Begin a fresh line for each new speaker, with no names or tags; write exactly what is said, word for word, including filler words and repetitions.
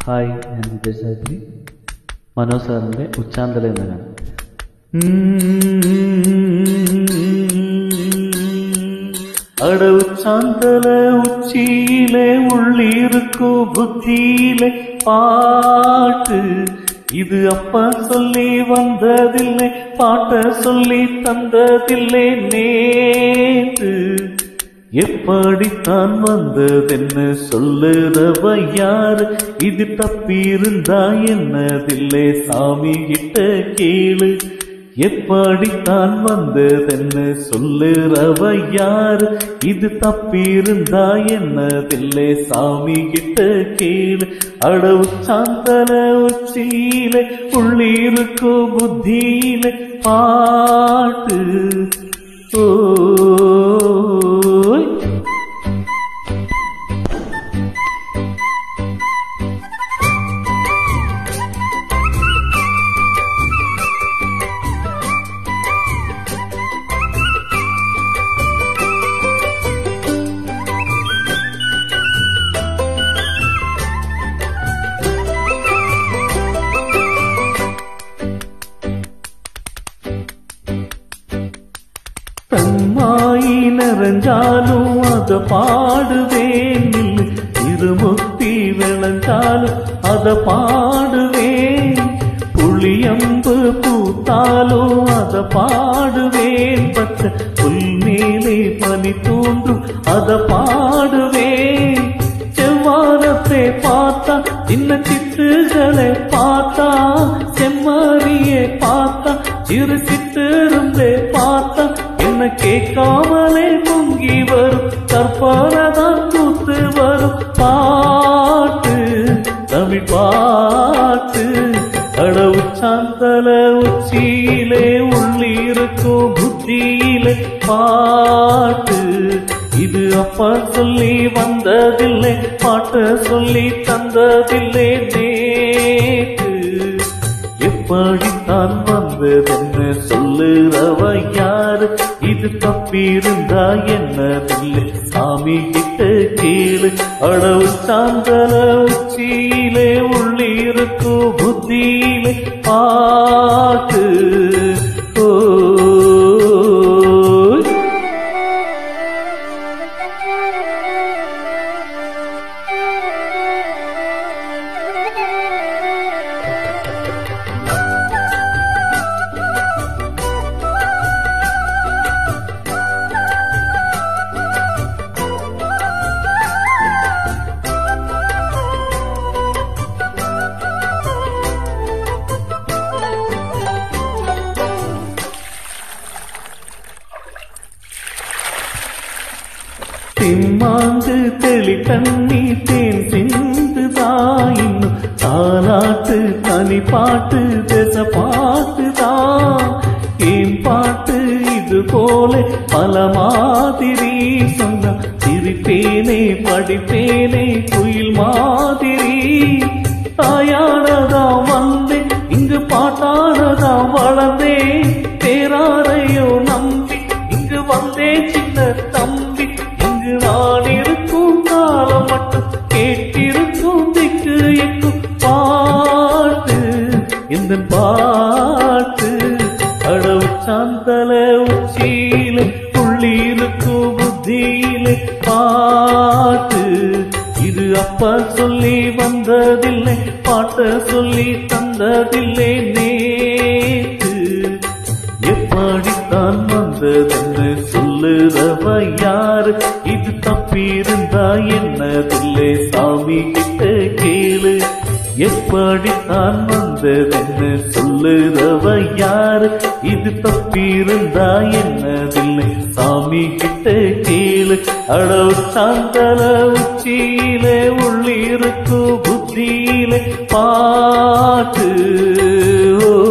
Hi, ഞാൻ വിജയ് സാദ്രി. മനോജ് സാറിൻ്റെ ഉച്ചാന്തല എന്ന ഗാനം. அட உச்சாந்தல உச்சியிலே உள்ளிருக்கோ புத்தியிலே பாட்டு, இது அப்பா சொல்லி வந்ததில்லை, பாட்ட சொல்லி தந்ததில்லை நேற்று. எப்படித்தான் வந்ததென்ன சொல்லுறவ யாரு, இது தப்பியிருந்தா என்னதில்லை சாமி கிட்ட கேளு. எப்படித்தான் வந்ததென்ன சொல்லுறவ யாரு, இது தப்பியிருந்தா என்னதில்லை சாமி கிட்ட கேளு. அட உச்சாந்தல உச்சியிலே உள்ளிருக்கோ புத்தியிலே பாட்டு. ஓ தம்மாயி நிறைஞ்சாலும் அத பாடுவேன், திருமுத்தி விளைஞ்சாலும் அத பாடுவேன். புளியம்பு பூத்தாலும் அத பாடுவேன். பச்சை புல் மேலே பனி தோன்றும் அத பாடுவேன். செவ்வானத்தை பார்த்தா சின்ன சிட்டுகளை பார்த்தா, செம்மறியை பார்த்தா சிறு சிட்டுரும்பை பார்த்தா, என்ன கேட்காமலே பொங்கி வரும் கற்பனைதான் கூத்து வரும் பாட்டு, தமிழ் பாட்டு. அட உச்சாந்தல உச்சியிலே உள்ளிருக்கோ புத்தியிலே பாட்டு, இது அப்பா சொல்லி வந்ததில்லை, பாட்ட சொல்லி தந்ததில்லை நேற்று. எப்படித்தான் வந்ததென்ன சொல்லுறவ யாரு, இது தப்பியிருந்தா என்னதில்லை சாமி கிட்ட கேளு. அட உச்சாந்தல உச்சியிலே உள்ளிருக்கோ புத்தியிலே பாட்டு. ஓ திம்மாந்து தெளி தண்ணி தேன் சிந்துதான், இன்னும் தாலாட்டு தனி பாட்டு தேச பாட்டுதான். ஏன் பாட்டு இது போல பல மாதிரி சொன்ன சிரிப்பேனே படிப்பேனே குயில் மாதிரி. தாயானதாம் வந்தேன் இங்கு பாட்டானதாம் வளர்ந்தேன், பேராரையோ நம்பி இங்கு வந்தேன் சின்ன தம்பி. நான் இருக்கும் காலம் மட்டும் கேட்டிருக்கும் திக்கு எங்கும் பாட்டு, இந்த பாட்டு. அட உச்சாந்தல உச்சியிலே உள்ளிருக்கும் புத்தியிலே பாட்டு, இது அப்பா சொல்லி வந்ததில்லை, பாட்ட சொல்லி தந்ததில்லை நேற்று. எப்படித்தான் வந்ததென்ன சொல்லுறவ யாரு, இது தப்பியிருந்தா என்னதில்லை சாமி கிட்ட கேளு. எப்படித்தான் வந்ததென்ன சொல்லுறவ யாரு, இது தப்பியிருந்தா என்னதில்லை சாமி கிட்ட கேளு. அட உச்சாந்தல உச்சியிலே உள்ளிருக்கோ புத்தியிலே பாட்டு. ஓ